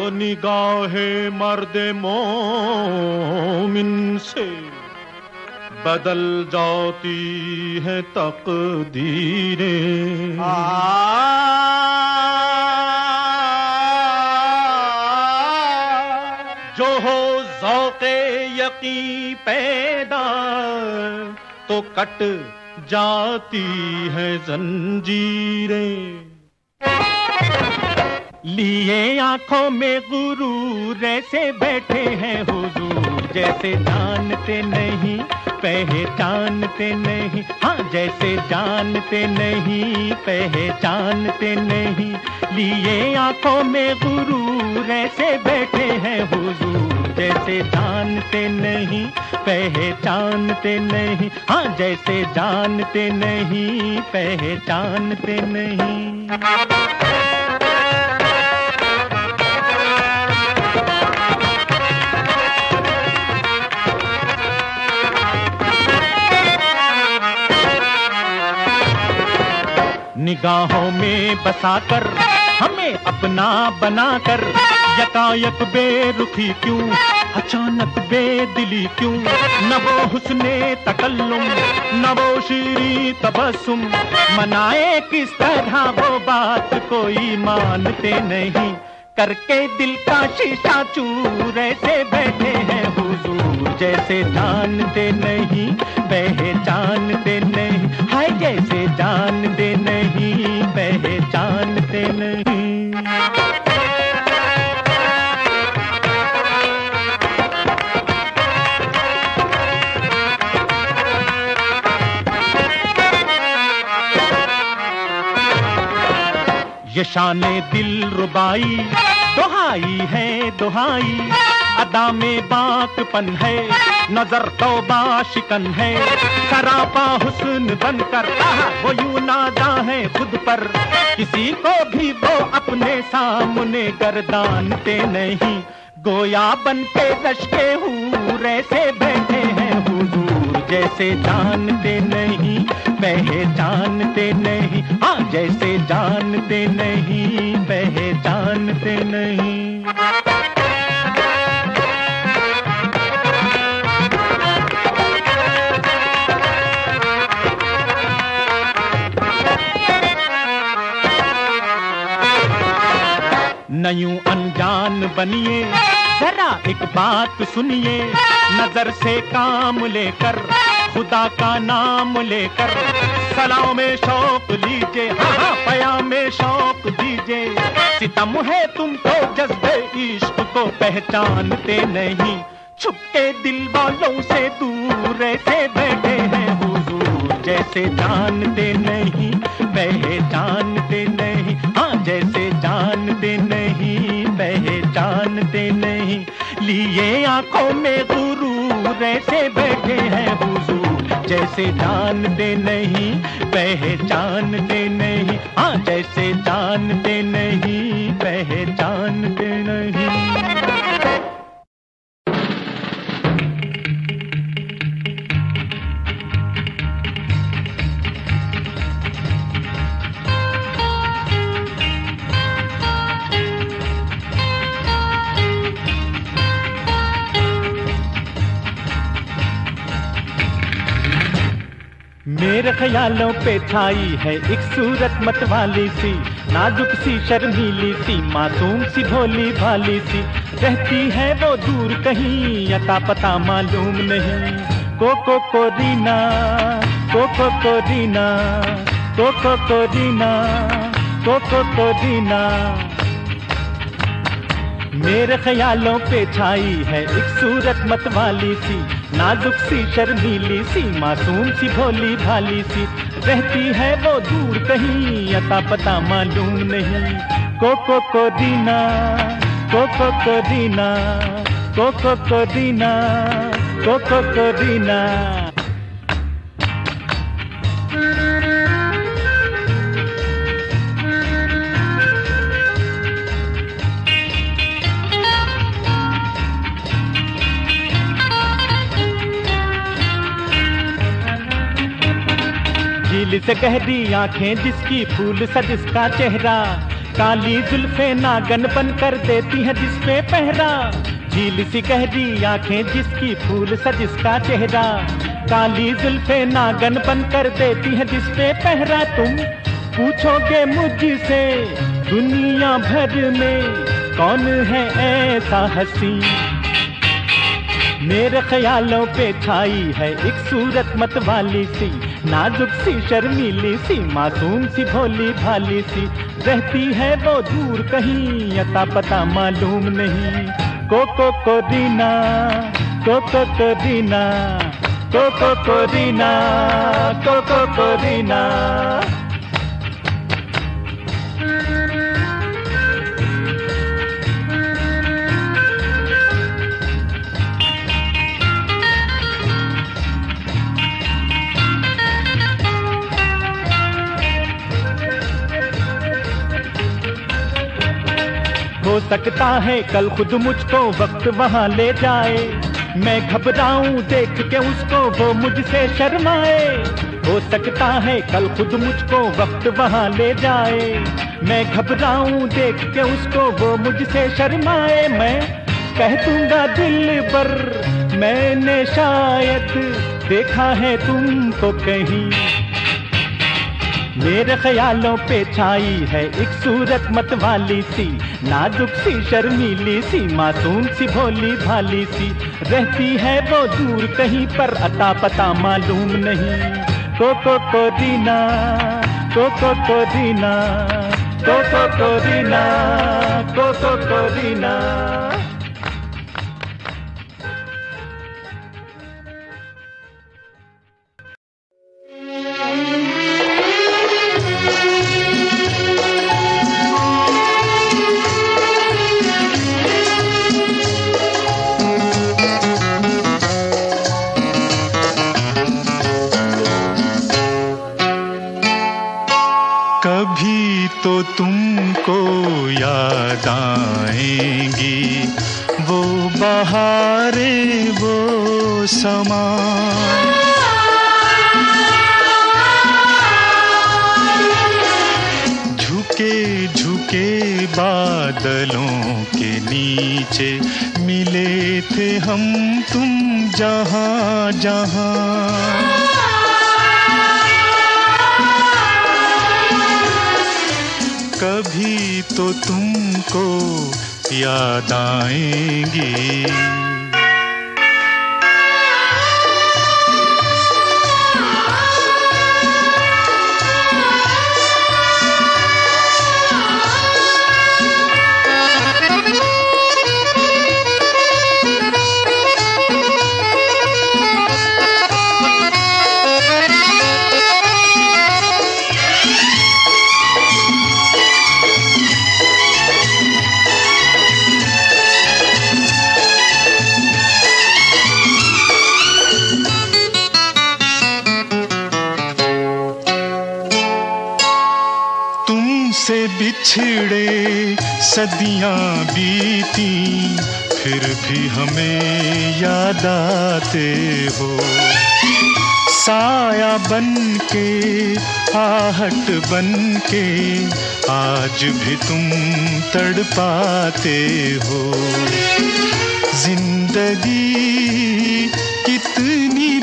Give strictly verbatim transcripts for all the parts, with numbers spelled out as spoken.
निगाहे मर्दे मोमिन से बदल जाती है तकदीरें। जो हो ज़ौक़े यक़ीन पैदा तो कट जाती है जंजीरें। लिए आंखों में गुरूर ऐसे बैठे हैं हुजूर जैसे जानते नहीं पहचानते नहीं। हाँ, जैसे जानते नहीं पहचानते नहीं। लिए आंखों में गुरूर ऐसे बैठे हैं हुजूर जैसे जानते नहीं पहचानते नहीं। हाँ, जैसे जानते नहीं पहचानते नहीं। निगाहों में बसाकर हमें अपना बनाकर यकायक बेरुखी क्यों, अचानक बेदिली क्यों। न वो हुस्ने तकल्लुम न वो शीरी तबस्सुम, मनाए किस तरह वो बात कोई मानते नहीं। करके दिल का शीशा चूर ऐसे बैठे हैं हुजूर जैसे जानते नहीं पहचानते नहीं। हाय, जैसे जानते नहीं पहचानते नहीं। ये शाने दिल रुबाई दुहाई है दुहाई, अदा में बाकपन है नजर तौबा शिकन है। सरापा हुस्न बनकर वो यूं नादा है खुद पर, किसी को भी वो अपने सामने गर्दानते नहीं। गोया बन के दशके हूर ऐसे बैठे हैं हुजूर जैसे जानते नहीं पहचानते नहीं। हाँ, जैसे जानते नहीं पहचानते नहीं। न यूं अनजान बनिए, जरा एक बात सुनिए। नजर से काम लेकर खुदा का नाम लेकर सलाम में शौक लीजिए। हाँ हाँ, पयाम में शौक दीजिए। सितम है तुमको जज्बे इश्क को पहचानते नहीं। छुपके दिल वालों से दूर ऐसे बैठे हैं हुजूर जैसे जानते नहीं पहचानते नहीं। हाँ, जैसे जानते नहीं पहचानते नहीं। लिए आंखों में गुरूर ऐसे बैठे हैं हुजूर जैसे जानते नहीं पहचानते नहीं। हाँ, जैसे जानते नहीं पहचानते नहीं। मेरे ख्यालों पे छाई है एक सूरत मतवाली सी, नाजुक सी शर्मीली सी, मासूम सी भोली भाली सी। रहती है वो दूर कहीं अता पता मालूम नहीं। कोको को रीना कोको को रीना कोको को रीना कोको को रीना। मेरे ख्यालों पे छाई है एक सूरत मतवाली सी, नाजुक सी शर्मीली सी, मासूम सी भोली भाली सी। रहती है वो दूर कहीं अता पता मालूम नहीं। कोको को दीना कोको को दीना कोको को दीना कोको को दीना। झील से गहरी आंखें जिसकी फूल सा जिसका चेहरा, काली जुल्फे नागन बन कर देती है जिस पे पहरा, झील सी गहरी आंखें जिसकी फूल सा जिसका चेहरा। काली जुल्फे नागन बन कर देती है जिस पे पहरा। तुम पूछोगे मुझसे दुनिया भर में कौन है ऐसा हंसी, मेरे ख्यालों पे छाई है एक सूरत मत वाली सी, नाजुक सी शर्मीली सी मासूम सी भोली भाली सी। रहती है वो दूर कहीं अता पता मालूम नहीं। कोको कोरीना कोको कोरीना कोको कोरीना कोको कोरीना। हो सकता है कल खुद मुझको वक्त वहां ले जाए, मैं घबराऊं देख के उसको वो मुझसे शर्माए। हो सकता है कल खुद मुझको वक्त वहां ले जाए, मैं घबराऊं देख के उसको वो मुझसे शर्माए। मैं कह दूंगा दिल पर मैंने शायद देखा है तुमको कहीं, मेरे ख्यालों पे छाई है एक सूरत मत वाली सी, नाजुक सी शर्मीली सी मासूम सी भोली भाली सी। रहती है वो दूर कहीं पर अता पता मालूम नहीं। कोको कोरीना कोको कोरीना कोको कोरीना कोको कोरीना। कभी तो तुमको याद आएंगी वो बहारें वो समा, झुके झुके बादलों के नीचे मिले थे हम तुम जहां जहां। कभी तो तुमको याद आएंगी। बिछड़े सदियां बीती फिर भी हमें याद आते हो, साया बन के आहट बन के आज भी तुम तड़पाते हो। जिंदगी कितनी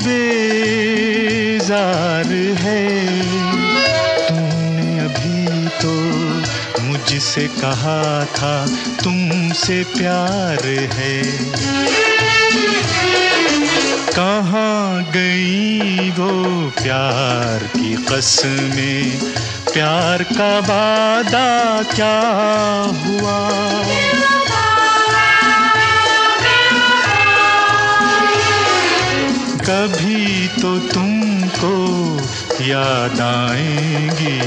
बेजार है, तुमने अभी तो मुझसे कहा था तुमसे प्यार है। कहाँ गई वो प्यार की कसमें, प्यार का वादा क्या हुआ। कभी तो तुमको याद आएंगी।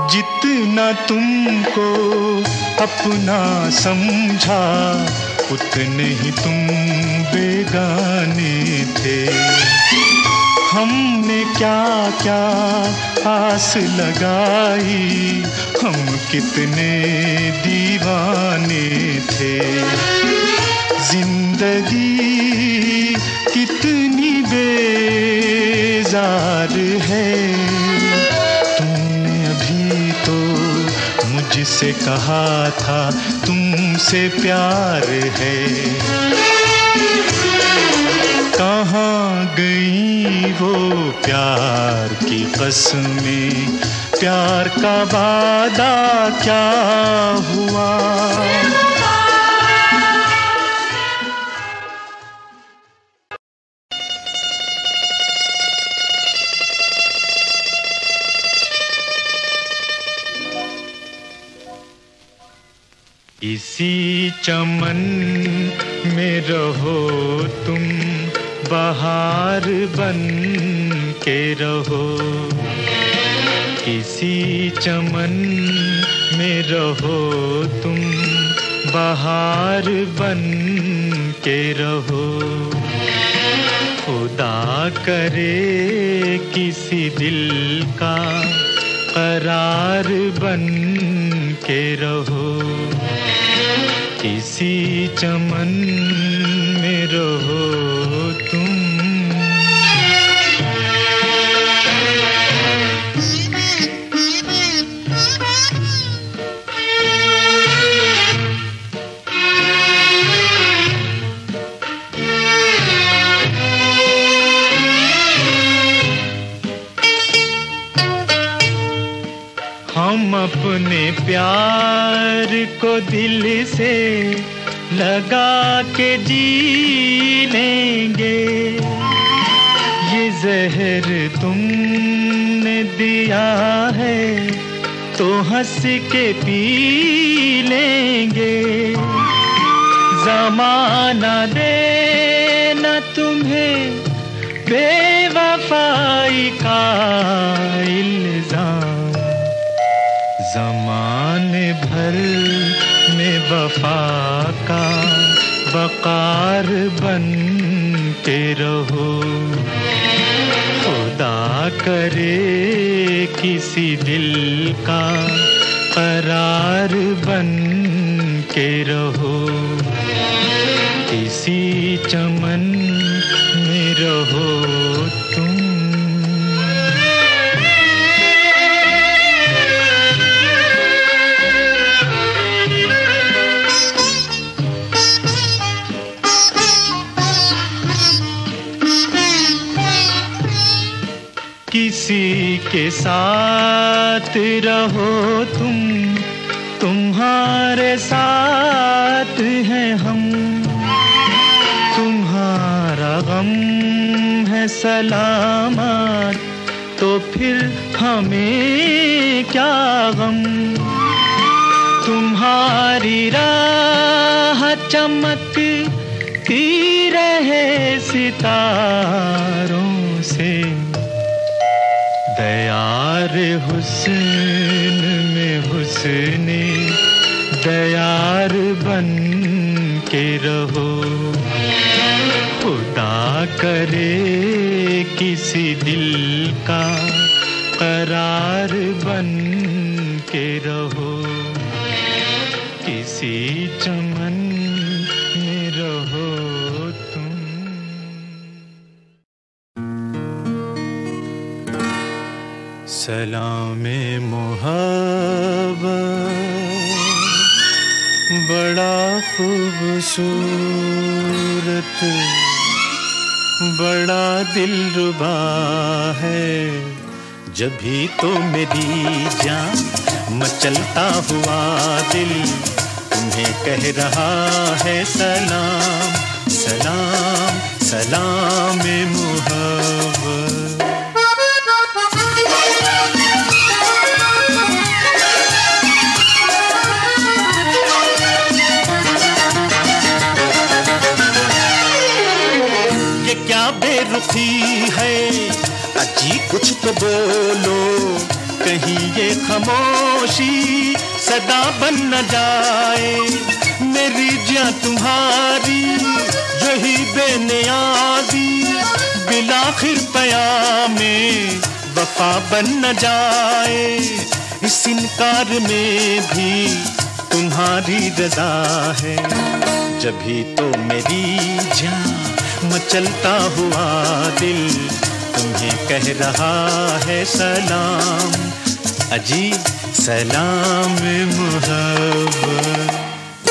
जितना तुमको अपना समझा उतने ही तुम बेगाने थे। हमने क्या क्या आस लगाई, हम कितने दीवाने थे। जिंदगी कितनी बेजार है, तुमने अभी तो मुझसे कहा था तुमसे प्यार है। कहाँ गई वो प्यार की कसमें, प्यार का वादा क्या हुआ। इसी चमन में रहो तुम, बहार बन के रहो। इसी चमन में रहो तुम, बहार बन के रहो। खुदा करे किसी दिल का करार बन के रहो। इसी चमन में रहो तुम। हम अपने प्यार को दिल से लगा के जी लेंगे। ये जहर तुमने दिया है तो हंस के पी लेंगे। ज़माना देना तुम्हें बेवफाई का इल्ज़ाम, ज़माने भर में वफा का वक़ार बन के रहो। खुदा करे किसी दिल का करार बन के रहो। इसी चमन में रहो तुम। किसी के साथ रहो तुम, तुम्हारे साथ हैं हम। तुम्हारा गम है सलामत तो फिर हमें क्या गम। तुम्हारी राह चमकती रहे सितारों से। दयार हुस्न में हुस्ने दयार बन के रहो। खुदा करे किसी दिल का करार बन के रहो। किसी चमन में रहो तुम। सलामे मोहब्बत बड़ा खूबसूरत, बड़ा दिलरुबा है। जभी तो मेरी जान मचलता हुआ दिल तुम्हें कह रहा है सलाम सलाम सलाम मोहब्बत। बेरुखी है अजी कुछ तो बोलो, कहीं ये खामोशी सदा बन न जाए। मेरी जान तुम्हारी यही बेनियाजी बिलाखिर पयामे वफा बन न जाए। इस इनकार में भी तुम्हारी रज़ा है, जभी तो मेरी जान मचलता हुआ दिल तुम्हें कह रहा है सलाम, अजी सलाम मोहब्बत।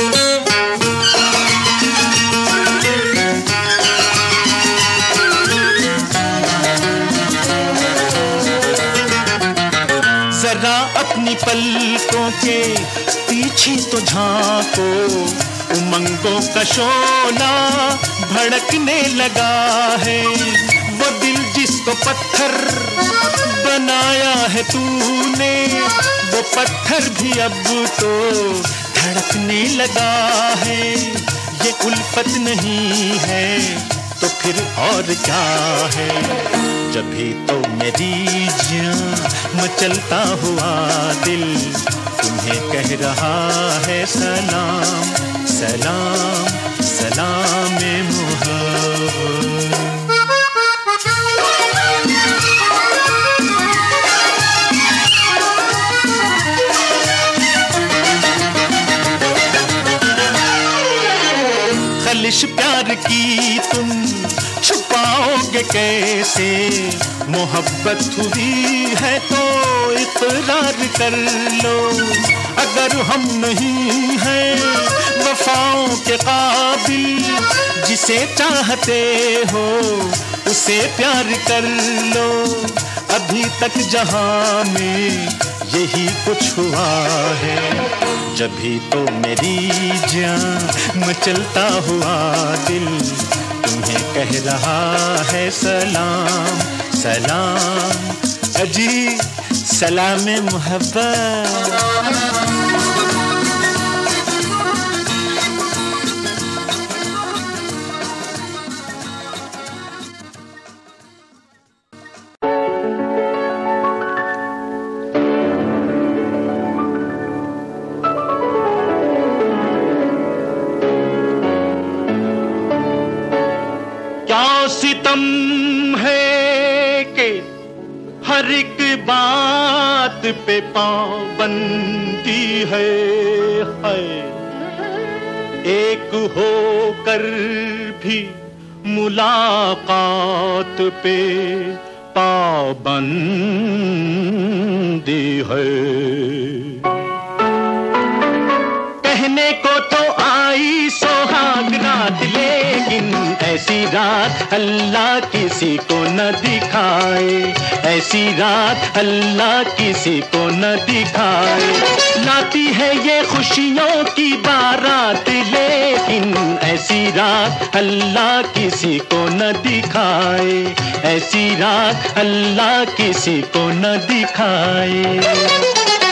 जरा अपनी पलकों के पीछे तो झांको, उमंगों का शोला भड़कने लगा है। वो दिल जिसको पत्थर बनाया है तूने, वो पत्थर भी अब तो धड़कने लगा है। ये उल्फत नहीं है तो फिर और क्या है, जभी तो मेरी जान मचलता हुआ दिल तुम्हें कह रहा है सलाम, सलाम सलाम मोहब्बत। खलिश प्यार की तुम छुपाओगे कैसे, मोहब्बत हुई है तो इकरार कर लो। अगर हम नहीं हैं वफाओं के काबिल, जिसे चाहते हो उसे प्यार कर लो। अभी तक जहां में यही कुछ हुआ है, जभी तो मेरी जान मचलता हुआ दिल तुम्हें कह रहा है सलाम, सलाम अजी सलाम मोहब्बत। सितम है कि हर एक बात पे पाबंदी है, है एक होकर भी मुलाकात पे पाबंदी है। कहने को तो आई सुहाग रात, लेकिन ऐसी रात अल्लाह किसी को न दिखाए, ऐसी रात अल्लाह किसी को न दिखाए। लाती है ये खुशियों की बारात, लेकिन ऐसी रात अल्लाह किसी को न दिखाए, ऐसी रात अल्लाह किसी को न दिखाए।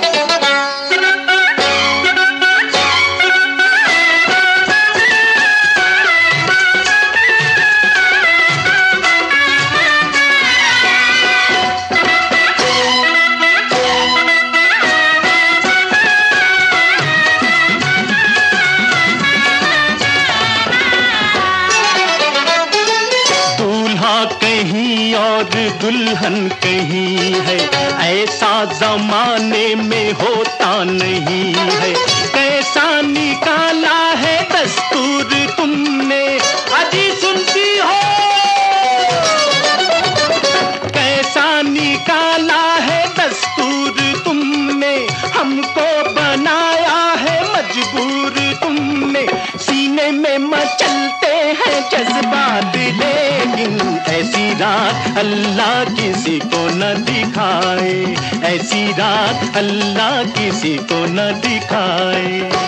दुल्हन कहीं है, ऐसा जमाने में होता नहीं है। कैसा निकाला है दस्तूर तुमने, अजी सुनती हो? कैसा निकाला है दस्तूर तुमने, हमको बनाया है मजबूर तुमने। सीने में मचलते हैं जज्बात, लेकिन ऐसी रात अल्लाह किसी को न दिखाए, ऐसी रात अल्लाह किसी को न दिखाए।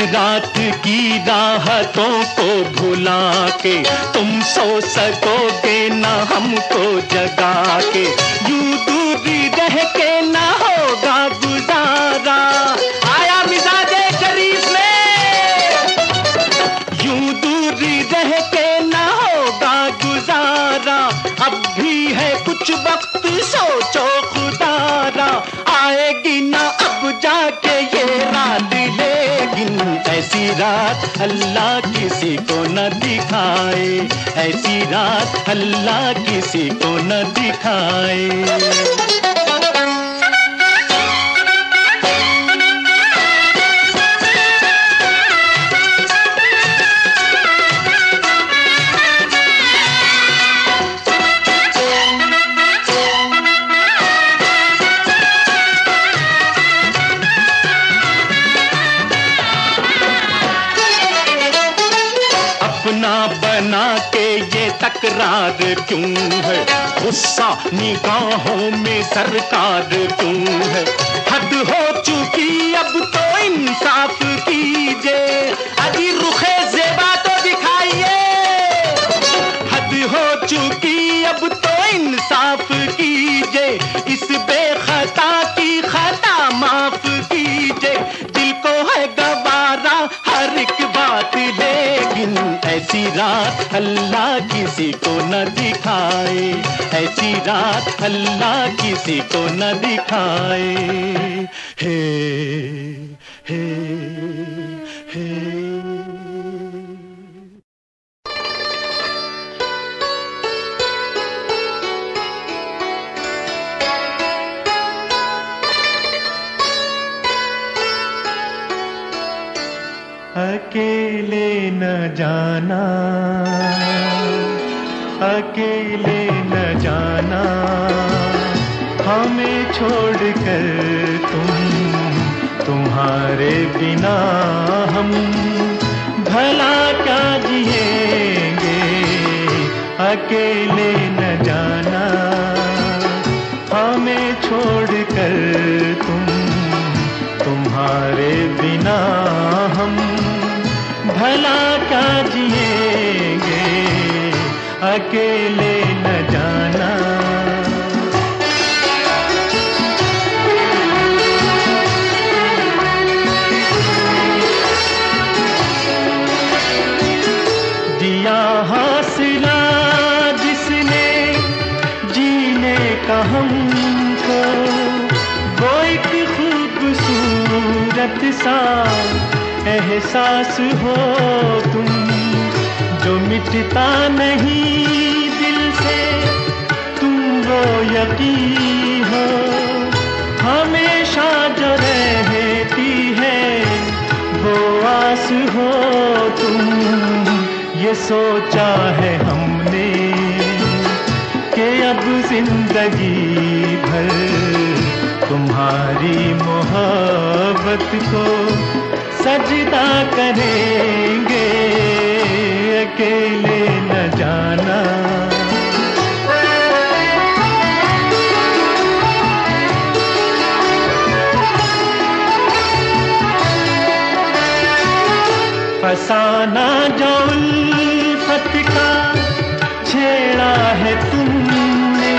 रात की राहतों को भुला के तुम सो सकोगे ना हमको जगा के, यूं दूरी रह के ना होगा गुजारा। आया मिजाजे शरीफ में, यूं दूरी रह के ना होगा गुजारा। अब भी है कुछ वक्त सोचो खुदारा, आएगी ना अब जाके ये रात, लेकिन ऐसी रात अल्लाह किसी को न दिखाए, ऐसी रात अल्लाह किसी को न दिखाए। अपना बना के ये तकरार क्यों है, गुस्सा निगाहों में सरकार क्यों है। हद हो चुकी अब तो इंसाफ कीजिए, अजी रुखे ज़ेबा तो दिखाइए। हद हो चुकी अब तो इंसाफ कीजिए, इस बेखता की खता माफ कीजिए। दिल को है गवारा हर एक बात, लेकिन ऐसी रात अल्लाह किसी को न दिखाए, ऐसी रात अल्लाह किसी को न दिखाए। हे हे हे अकेले न जाना, अकेले न जाना, हमें छोड़कर तुम, तुम्हारे बिना हम भला क्या जिएंगे। अकेले न जाना, हमें छोड़कर तुम, तुम्हारे बिना हम भला क्या जिएंगे। अकेले न जाना। दिया हौसला जिसने जीने का हमको, वो एक खूबसूरत सा एहसास हो तुम, जो मिटता नहीं दिल से, तुम वो यकीन हो हमेशा जो रहती है, वो आस हो तुम। ये सोचा है हमने कि अब जिंदगी भर तुम्हारी मोहब्बत को सजदा करेंगे। अकेले न जाना। फसाना जो उल्फत का छेड़ा है तुमने,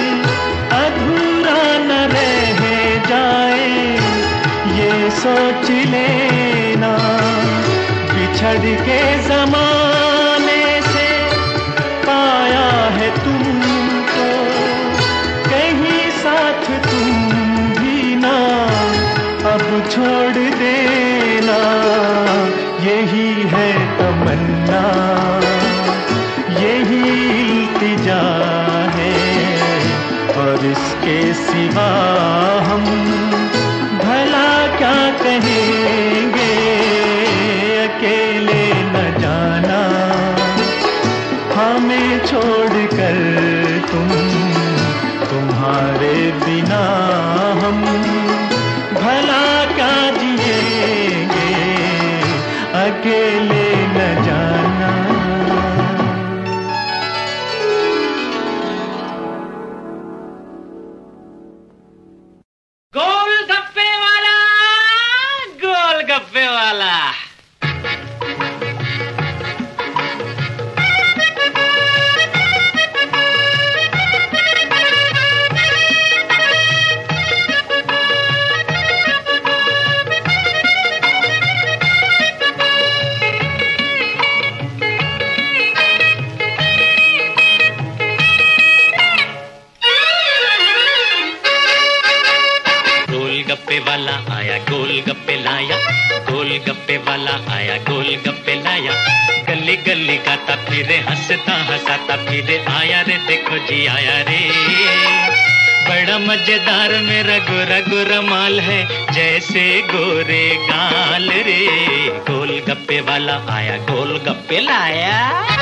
अधूरा न रह जाए ये सोच लेना। बिछड़ के ज़माने से पाया है तुमको, कहीं साथ तुम भी ना अब छोड़ देना। यही है तमन्ना, यही इल्तिजा है, और इसके सिवा हम भला क्या कहेंगे। अकेले न जाना, हमें छोड़कर तुम, तुम्हारे बिना हम भला क्या जिएंगे। अकेले न जाना। गोल गप्पे वाला, गोल गप्पे वाला, गप्पे वाला आया गोल गप्पे लाया, गोल गप्पे वाला आया गोल गप्पे लाया। गली गली गाता फिरे हंसता हंसाता फिरे, आया रे देखो जी आया रे। बड़ा मजेदार मेरा गोरा गोरा माल है, जैसे गोरे गाल रे। गोल गप्पे वाला आया गोल गप्पे लाया।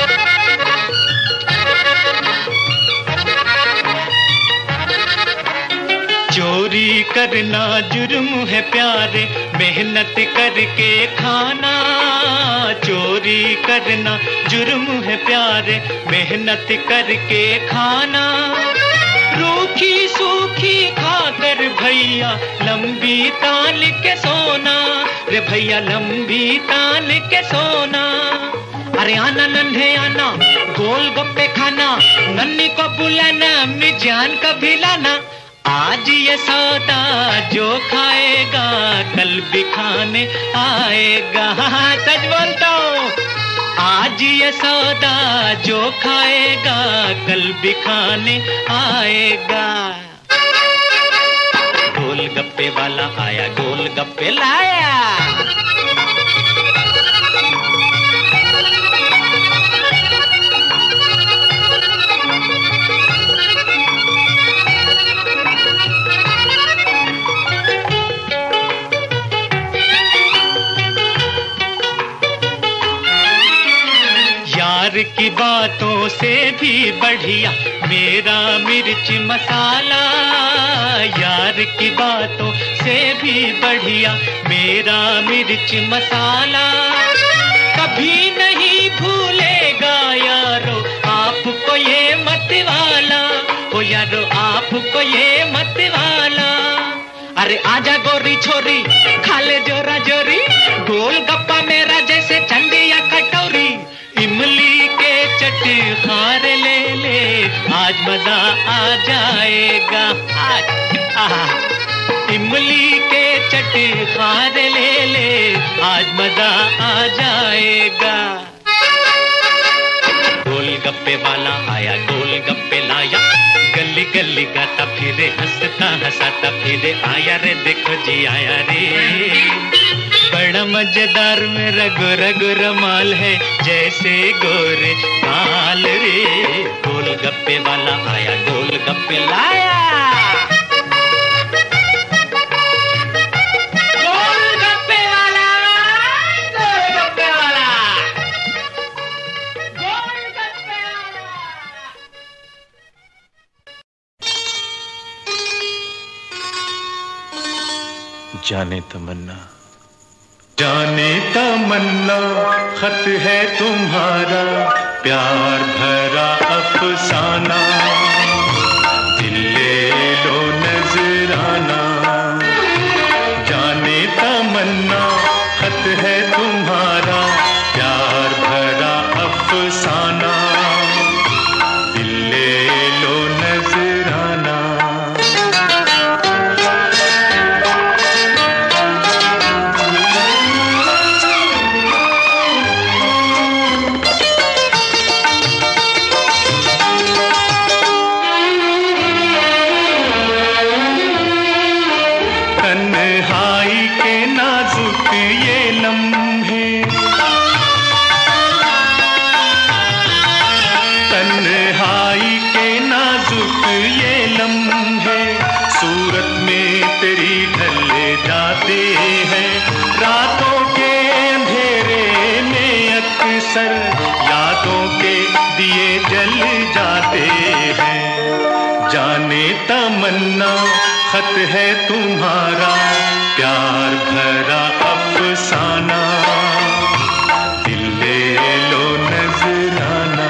चोरी करना जुर्म है प्यारे, मेहनत करके खाना। चोरी करना जुर्म है प्यारे, मेहनत करके खाना। रूखी सूखी खाकर भैया लंबी तान के सोना रे, भैया लंबी तान के सोना। अरे आना नन्हे आना गोल गप्पे खाना, नन्ही को बुलाना अम्मी जान का भी लाना। आज ये सौदा जो खाएगा कल भी खाने आएगा। सच बोलता हूँ, आज ये सौदा जो खाएगा कल भी खाने आएगा। गोल गप्पे वाला आया गोल गप्पे लाया। यार की बातों से भी बढ़िया मेरा मिर्च मसाला। यार की बातों से भी बढ़िया मेरा मिर्च मसाला। कभी नहीं भूलेगा यारो आपको ये मत वाला, ओ यारो आपको ये मत वाला। अरे आजा गोरी छोरी खा ले जोरा जोरी, गोल गप्पा मेरा जैसे चंदी या कटोरी। इमली के चटखार ले ले आज मजा आ जाएगा। आज इमली के चटखार ले ले आज मजा आ जाएगा। गोल गप्पे वाला आया गोल गप्पे लाया। गली गली गाता फिरे हंसता हंसाता फिरे, आया रे देखो जी आया रे। बड़ा मजेदार मेरा गोरा गोरा माल है, जैसे गोरे गाल रे। गोल गप्पे वाला आया गोल गप्पे लाया। गोल गप्पे वाला गोल गप्पे वाला गोल गप्पे वाला। जाने तमन्ना जाने तमन्ना खत है तुम्हारा, प्यार भरा अफसाना। दिल ले लो नजराना। जाने तमन्ना खत है तुम्हारा, प्यार भरा अफसाना। दिल ले लो नजराना। अक्सर यादों के दिए जल जाते हैं। जाने तमन्ना खत है तुम्हारा, प्यार भरा अफसाना। दिल ले लो नजराना।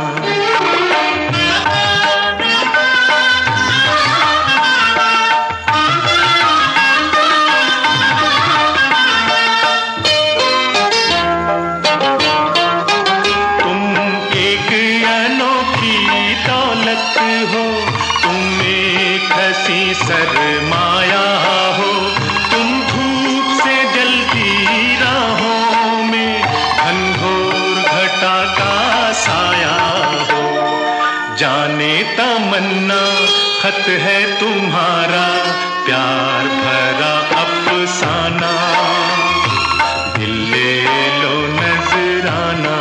सरमाया हो तुम, धूप से जलती राहों में घनघोर घटा का साया हो। जाने तमन्ना खत है तुम्हारा प्यार भरा अफसाना, दिल ले लो नजराना।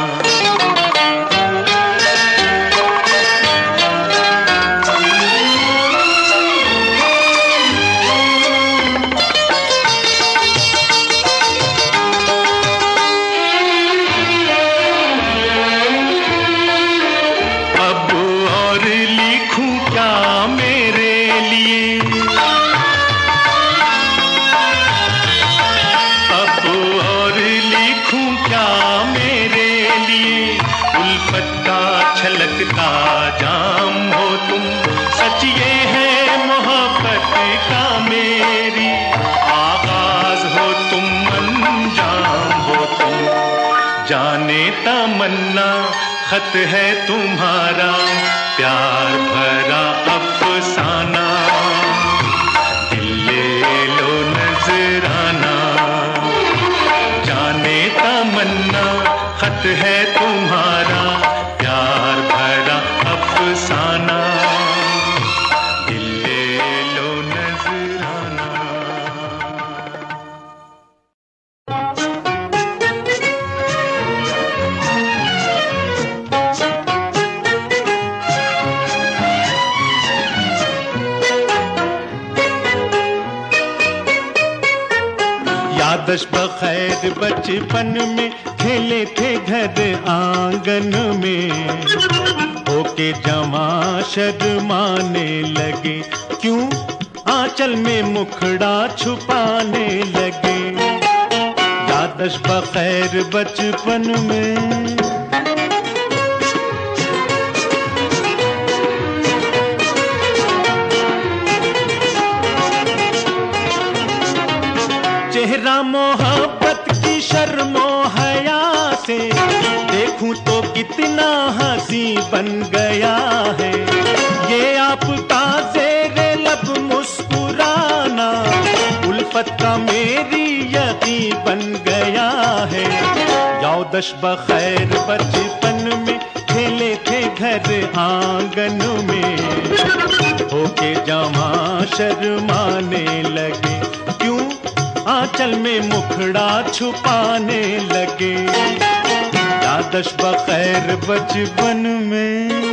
जाम हो तुम, सच ये है मोहब्बत का मेरी, आगाज हो तुम अंजाम हो तुम। जाने तमन्ना खत है तुम्हारा प्यार भरा अफसाना, दिल ले लो नजराना। जाने तमन्ना खत है तुम्हारा प्यार भरा अफसाना, दिल ले लो नजराना। यादश बखैर बचपन में खेले थे घर आंगन में, होके जमा शर्माने लगे, क्यों आंचल में मुखड़ा छुपाने लगे। यादश बखैर बचपन में चेहरा मोहब्बत की शर्मो हया से, देखूं तो कितना हंसी बन गया है। ये आपका ज़ेरे लब मुस्कुराना, उल्फत का मेरी यकीन बन गया है। यादश बखैर बचपन में खेले थे घर आंगन में, होके जमा शर्माने लगे, क्यों आंचल में मुखड़ा छुपाने लगे। यादश बखैर बचपन में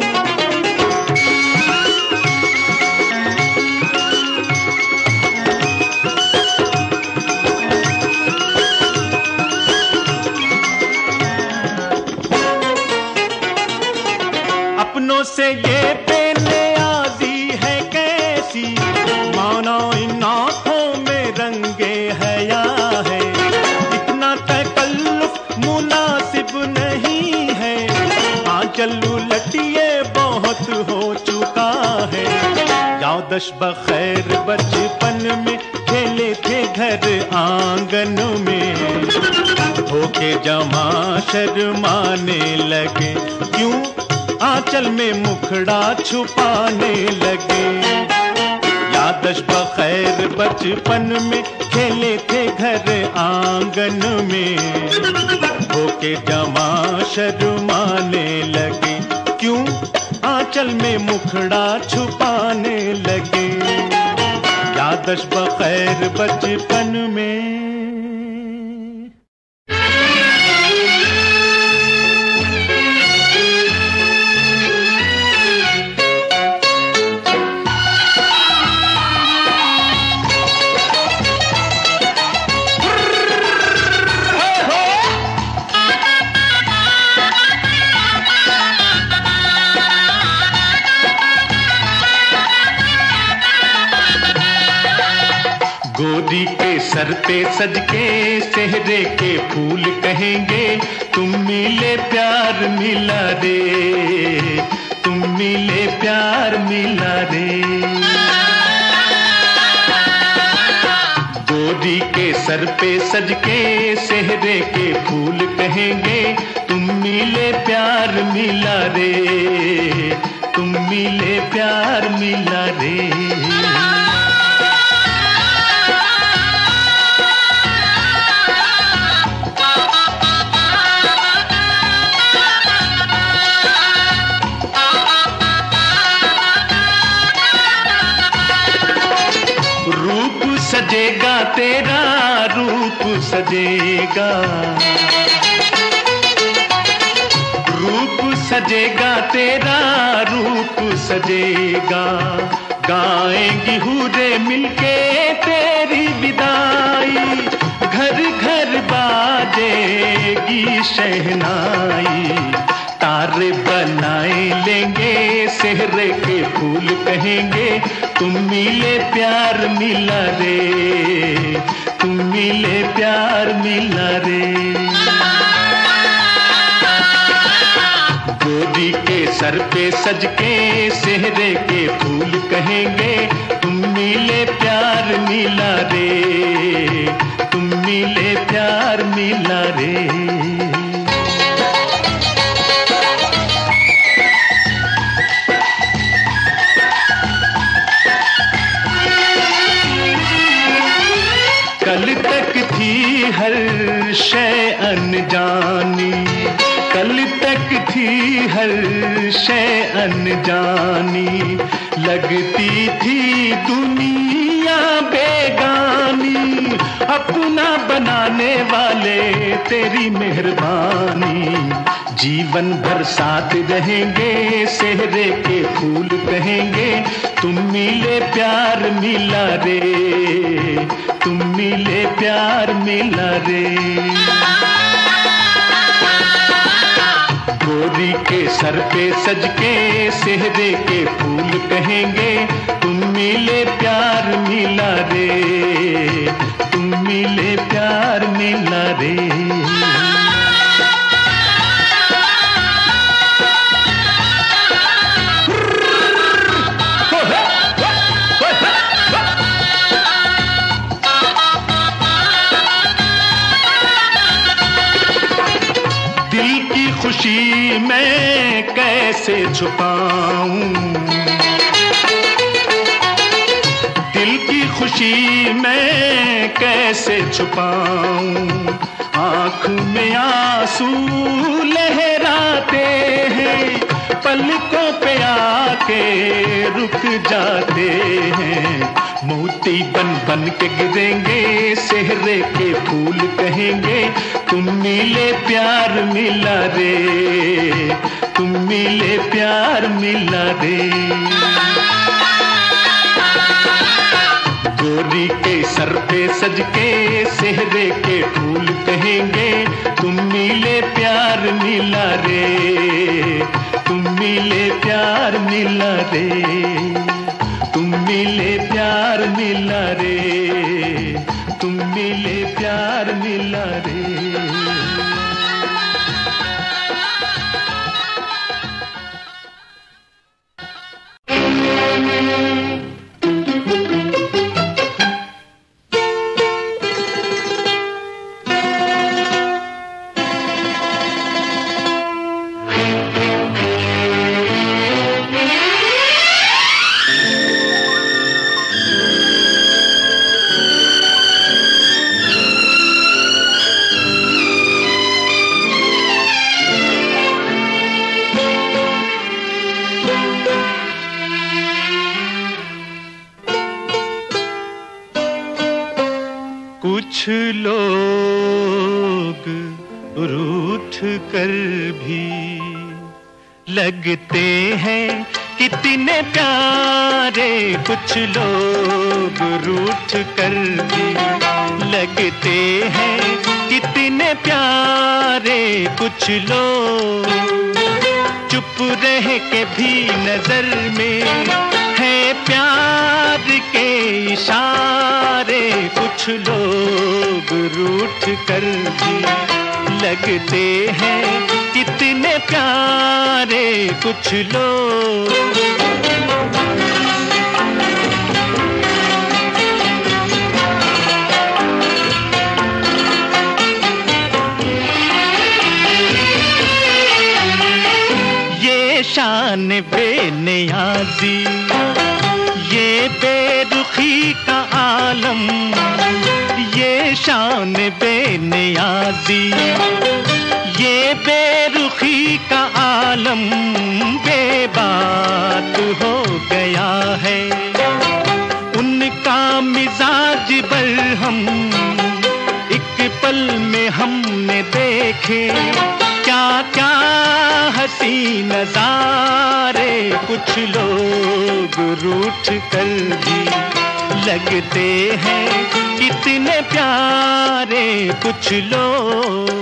अपनों से ये बेनियाज़ी है कैसी, मानो इन आँखों में रंगे हया है। इतना तकल्लुफ मुनासिब नहीं है, आंचल उलटिए बहुत हो चुका है। यादश बखैर बचपन में खेले थे घर आंगन में, होके जमा शर्माने लगे, क्यों आंचल में मुखड़ा छुपाने लगे। यादश बखैर बचपन में खेले थे घर आंगन में, होके जमा शर्माने लगे, क्यों आंचल में मुखड़ा छुपाने लगे। यादश बखैर बचपन में गोदी के सर पे सज के सेहरे के फूल कहेंगे, तुम मिले प्यार मिला रे, तुम मिले प्यार मिला रे। गोदी के सर पे सज के सेहरे के फूल कहेंगे, तुम मिले प्यार मिला रे, तुम मिले प्यार मिला रे। तेरा रूप सजेगा, रूप सजेगा तेरा रूप सजेगा। गाएंगी हूरे मिलके तेरी विदाई, घर घर बाजेगी शहनाई। तारे बनाए लेंगे सेहरे के फूल कहेंगे, तुम मिले प्यार मिला रे, तुम मिले प्यार मिला रे। गोरी के सर पे सज के सेहरे के फूल कहेंगे, तुम मिले प्यार मिला रे, तुम मिले प्यार मिला रे। कल तक थी हर शय अनजानी, कल तक थी हर शय अनजानी। लगती थी दुनिया बेगानी, अपना बनाने वाले तेरी मेहरबानी। जीवन भर साथ रहेंगे सेहरे के फूल कहेंगे, तुम मिले प्यार मिला रे, तुम मिले प्यार मिला रे। गोरी के सर पे सज के सेहरे के फूल कहेंगे, तुम मिले प्यार मिला रे, तुम मिले प्यार मिला रे। खुशी मैं कैसे छुपाऊं, दिल की खुशी मैं कैसे छुपाऊं। आँख में आंसू लहराते हैं, पलकों पे आके रुक जाते हैं। मोती बन बन के गिरेंगे सेहरे के फूल कहेंगे, तुम मिले प्यार मिला रे, तुम मिले प्यार मिला रे। गोरी के सर पे सज के सेहरे के फूल कहेंगे, तुम मिले प्यार मिला रे, तुम मिले प्यार मिला रे, तुम मिले प्यार मिला रे, तुम मिले प्यार मिला रे। कुछ लोग रूठ कर भी लगते हैं कितने प्यारे, कुछ लोग रूठ कर भी लगते हैं कितने प्यारे। कुछ लोग चुप रह के भी नजर में है प्यार के इशारे। कुछ लोग रूठ कर भी लगते हैं कितने प्यारे। कुछ लोग शान बेनियाज़ी ये बेरुखी का आलम, ये शान बेनियाज़ी ये बेरुखी का आलम बेबात हो गया है। उनका मिजाज बरहम देखे क्या क्या हसी नजारे, कुछ लोग रूठ कर भी लगते हैं कितने प्यारे, कुछ लोग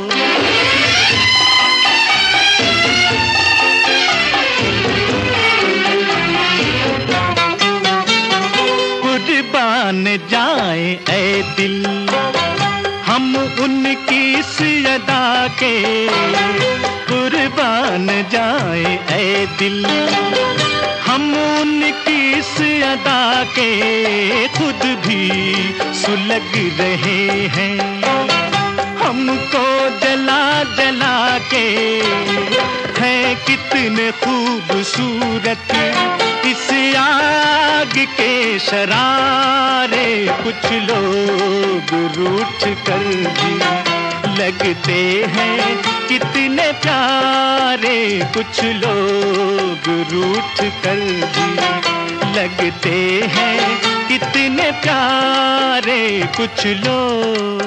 कुर्बान जाए ऐ दिल हम उनकी इस अदा के, कुर्बान जाए ऐ दिल हम उनकी इस अदा के, खुद भी सुलग रहे हैं हमको जला जला के, है कितने खूबसूरत इस आग के शरारे, कुछ लोग रूठ कर भी लगते हैं कितने प्यारे, कुछ लोग रूठ कर भी लगते हैं कितने प्यारे, कुछ लोग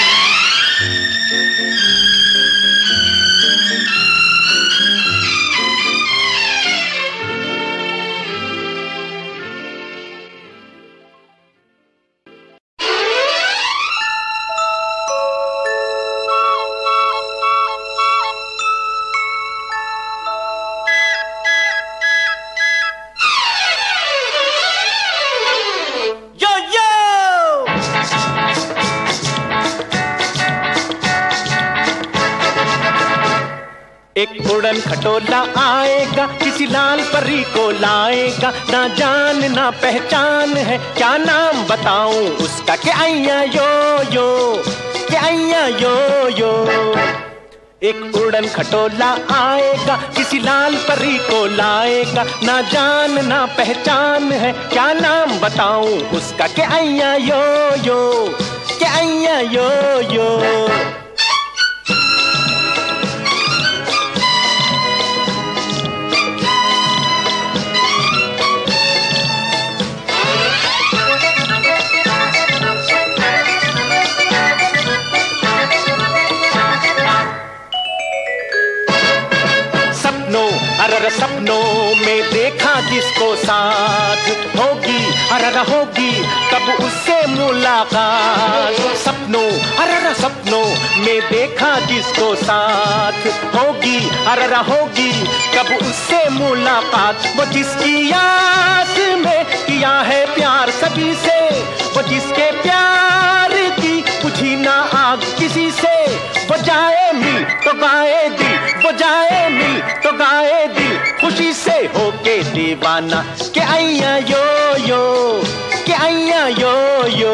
एक उड़न खटोला आएगा किसी लाल परी को लाएगा, ना जान ना पहचान है क्या नाम बताऊं उसका, के अय्या यो यो के अय्या यो यो। एक उड़न खटोला आएगा किसी लाल परी को लाएगा, ना जान ना पहचान है क्या नाम बताऊं उसका, के अय्या यो यो के अय्या यो यो। अरर सपनों में देखा जिसको साथ होगी, अरर होगी कब उससे मुलाकात। सपनों अरर सपनों में देखा जिसको साथ होगी, अरर होगी कब उससे मुलाकात। वो जिसकी याद में किया है प्यार सभी से, वो जिसके प्यार की बुझी ना आग किसी से, वो जाए मिल तो गाए दिल, वो जाए मिल तो गाए दिल खुशी से होके दीवाना, के अय्या यो यो के अय्या यो यो।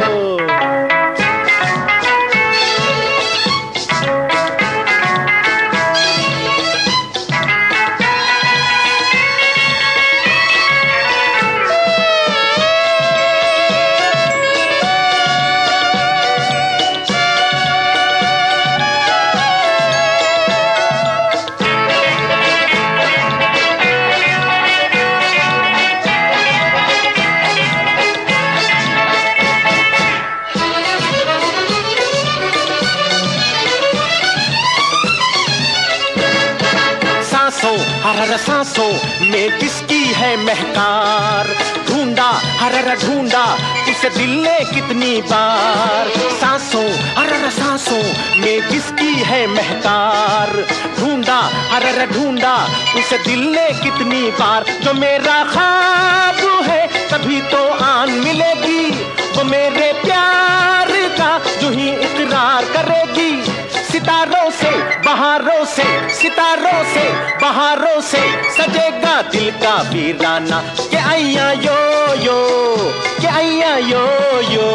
हरर सांसों में किसकी है महकार, ढूंढा हरर ढूंढा उसे दिल ने कितनी बार। सांसों हरर सांसों में किसकी है महकार, ढूंढा हरर ढूंढा उसे दिल ने कितनी बार। जो मेरा ख्वाब है तभी तो आन मिलेगी, वो मेरे प्यार का जो ही इकरार करेगी। सितारों से बहारों से सितारों से बहारों से सजेगा दिल का वीराना, के अय्या यो यो के अय्या यो यो।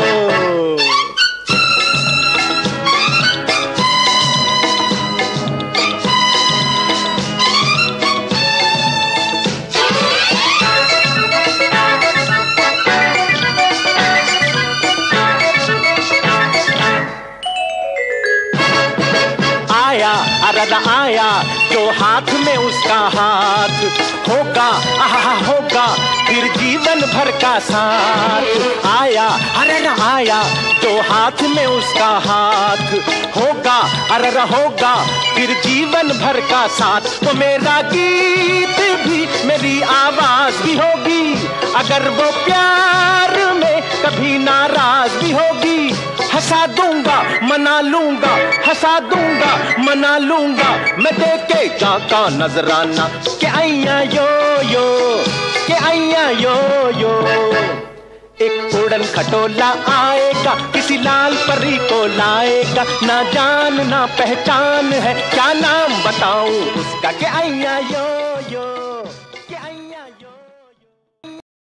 अरर आया जो हाथ में उसका हाथ होगा, आहा होगा फिर फिर जीवन भर का साथ। आया अरे न आया तो हाथ में उसका हाथ होगा, अरे होगा फिर जीवन भर का साथ। तो मेरा गीत भी मेरी आवाज भी होगी, अगर वो प्यार में कभी नाराज भी होगी। हंसा दूंगा मना लूंगा, हंसा दूंगा मना लूंगा, मैं देखे जाका नजराना के आइया यो यो, के आइया यो यो। एक उड़न खटोला आएगा, किसी लाल परी को लाएगा, ना जान ना पहचान है, क्या नाम बताऊं उसका, के आइया यो यो, के आइया यो यो।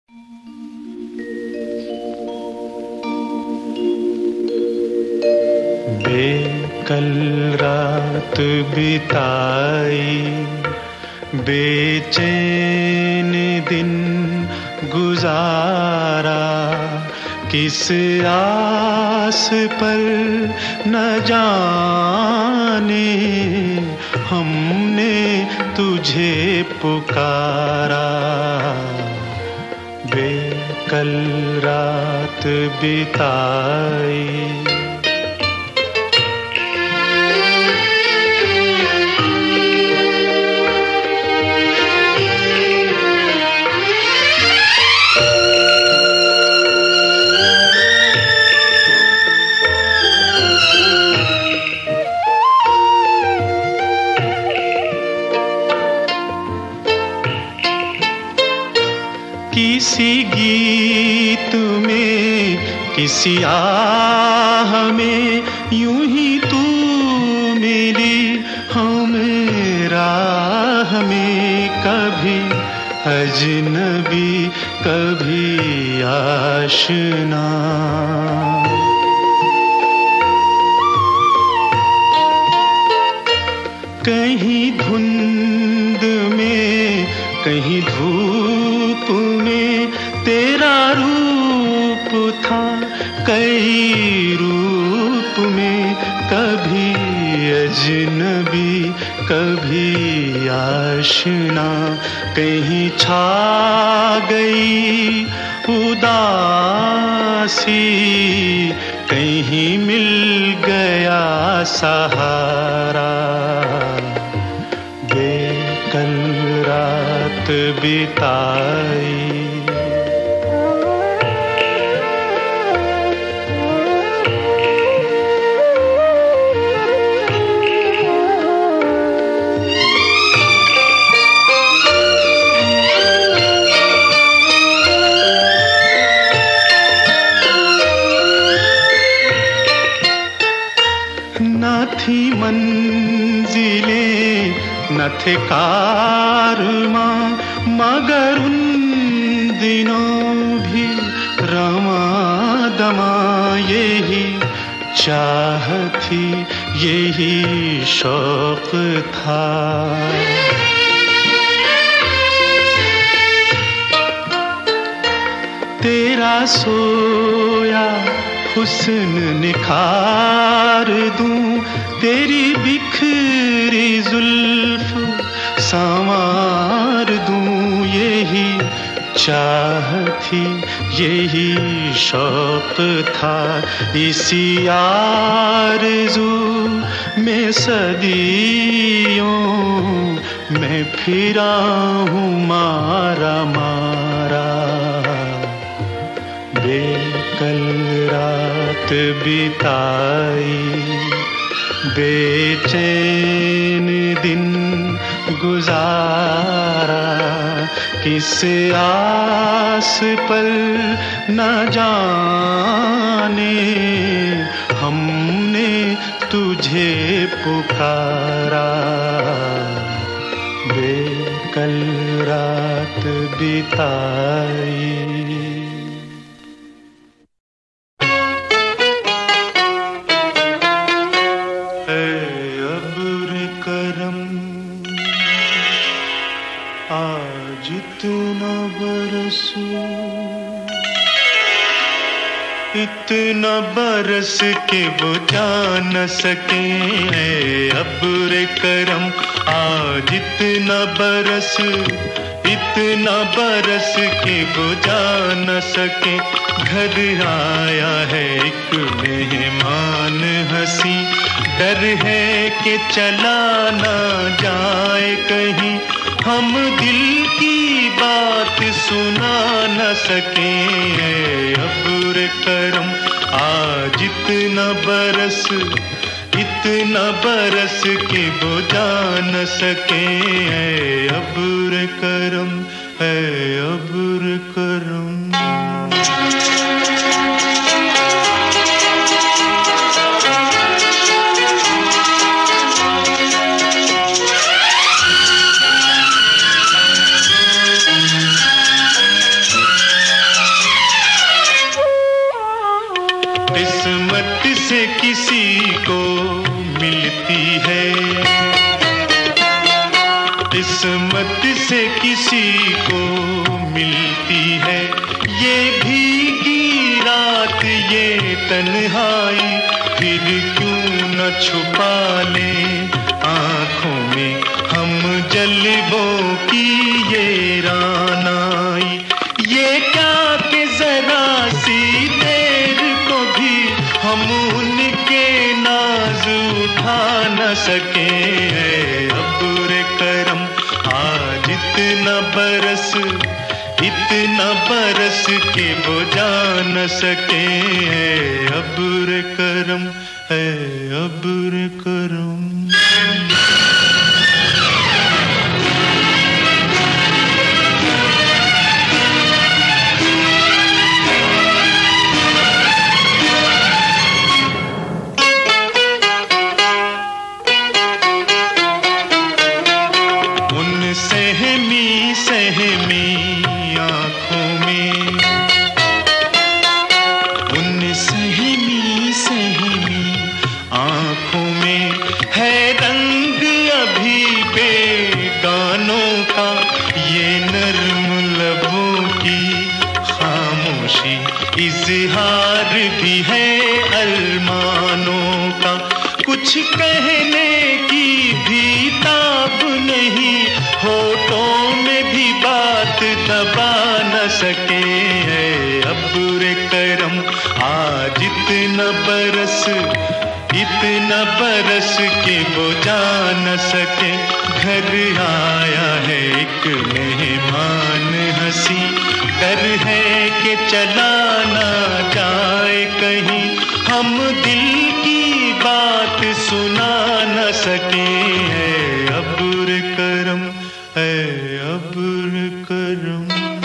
बेकल रात बिताई, बेचैन दिन गुजारा, किस आस पर न जाने हमने तुझे पुकारा। बेकल रात बिताई। किसी गीत में किसी आह में यूं ही तू मिली हमें राह में, कभी अजनबी कभी आशना। कहीं धुंध में कहीं धूप में तेरा रूप था, कई रूप में, कभी अजनबी कभी आशना। कहीं छा गई उदासी, कहीं मिल गया सहारा। बेकल रात बिताई। न थी मंजिलें न थे कारवां, मगर उन दिनों भी रवां दमां यही चाह थी, यही शौक था। तेरा सोया हुस्न निखार दूं, तेरी बिखरी जुल्फ संवार दूं, यही चाह थी, यही शौक था। इसी आरज़ू में सदियों मैं फिरा हूँ मारा मारा। बेकल रात बिताई, बेचैन दिन गुजारा, किस आस पर न जाने हमने तुझे पुकारा। बेकल रात बिताई। आज इतना बरसो, इतना बरस के बुझा न सके अब्र करम। आज इतना बरस, इतना बरस के बुझा न सके। घर आया है एक मेहमान हंसी, डर है कि चला ना जाए कहीं, हम दिल की बात सुना न सके। अब्र करम आज इतना बरस, इतना बरस के बुझा न सके। अब्र करम है अब्र करम। किस्मत से किसी को मिलती है, किस्मत से किसी को मिलती है, ये भीगी रात ये तन्हाई। फिर क्यों न छुपा ले आँखों में हम जलवों की ये रानाई। ये क्या कि जरा सी देर को भी हम उनके नाज उठा न सके। अब्र करम आज इतना बरस, इतना बरस के बुझा न सके। अब्र करम है अब्र करम। सहमी सहमी आँखों में, उन सहमी सहमी आँखों में है रंग अभी बेगानों का। ये नर्म लबों की खामोशी इज़हार भी है अरमानों का। कुछ कहने की भी ताब नहीं, होठों में भी बात दबा न सके। अब्र करम आज इतना बरस, इतना बरस के बुझा न सके। घर आया है एक मेहमान हंसी, डर है कि चला ना जाए कहीं, हम दिल की बात सुना न सके। अब्र करम है अब्र करम।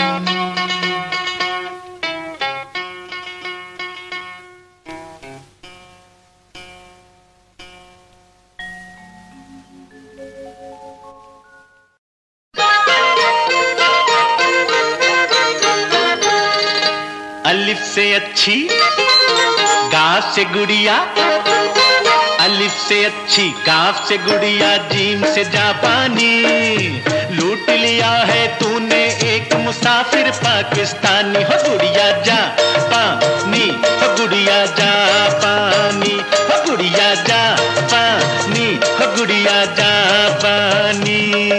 अलिफ से अच्छी गाफ से गुड़िया, अलिफ से अच्छी गाफ से गुड़िया, जीम से जापानी। लूट लिया है तूने एक मुसाफिर पाकिस्तानी। हो गुड़िया जा पानी, हो गुड़िया जा पानी, हो गुड़िया जा पानी, हो गुड़िया जा पानी।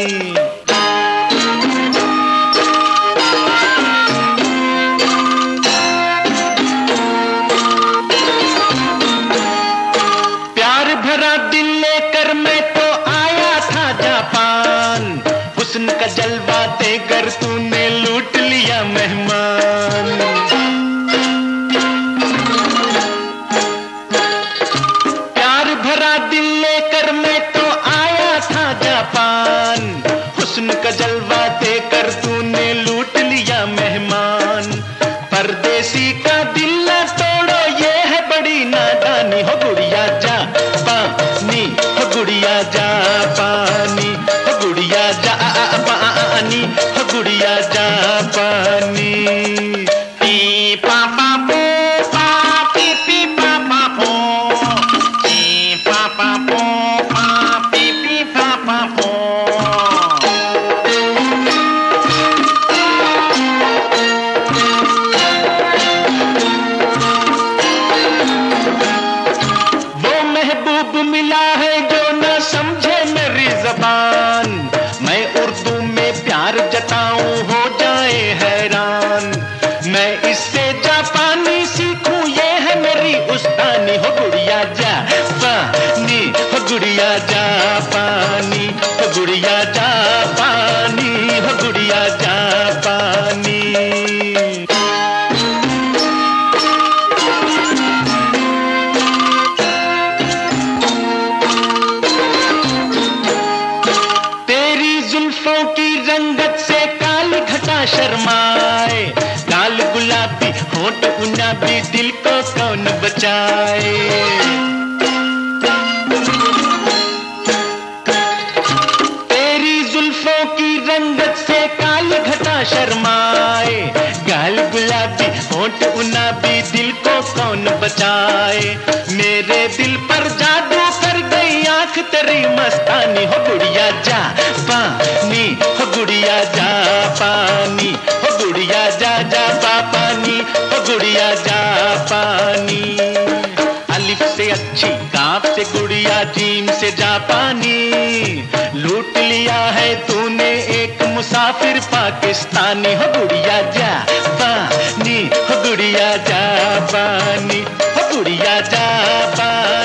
हुस्न का जलवा देकर तूने लूट लिया मेहमान। प्यार भरा दिल लेकर मैं तो आया था जापान। हुस्न का जलवा देकर तूने लूट लिया मेहमान। परदेसी का दिल न तोड़ो ये है बड़ी नादानी। हो गुड़िया जा पानी, हो गुड़िया जा पानी, हो गुड़िया जा पानी, हो गुड़िया जा पानी। पी पापा पो पा पी पी पापा पो, पी पापा पो पा पी पी पापा पो। मैं इससे जापानी सीखूं, ये है मेरी उस्तानी। हो गुड़िया जापानी, हो गुड़िया जापानी, हो गुड़िया जापानी, हो गुड़िया जापानी। रंगत से काली घटा शर्माए, लाल गुलाबी होंठ गुलाबी दिल को कौन बचाए। तेरी जुल्फों की रंगत से काली घटा शर्माए, गाल गुलाबी होंठ गुलाबी दिल को कौन बचाए। मेरे दिल पर जादू कर गई आंख तेरी मस्तानी। हो गुड़िया जापानी, हो गुड़िया जापानी, हो गुड़िया जा जा पानी, हो गुड़िया जापानी। अलिफ से अच्छी, काफ से गुड़िया, जीम से जापानी। लूट लिया है तूने एक मुसाफिर पाकिस्तानी। हो गुड़िया जापानी, हो गुड़िया जापानी, हो गुड़िया जापानी।